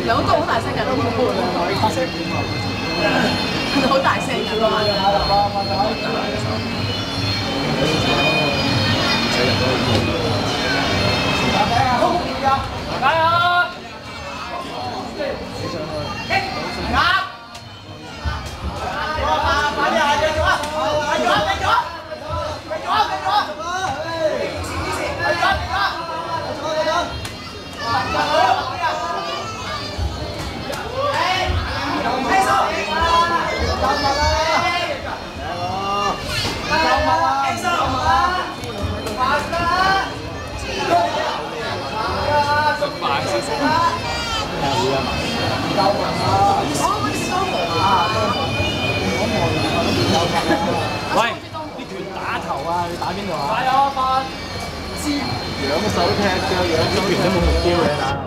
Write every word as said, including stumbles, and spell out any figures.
兩個都好大聲㗎，都好聲，好大聲㗎都係。加油！ 喂，啲拳打頭啊，你打邊度啊？ 加油！發支兩手踢嘅，兩手拳都冇目標嘅打。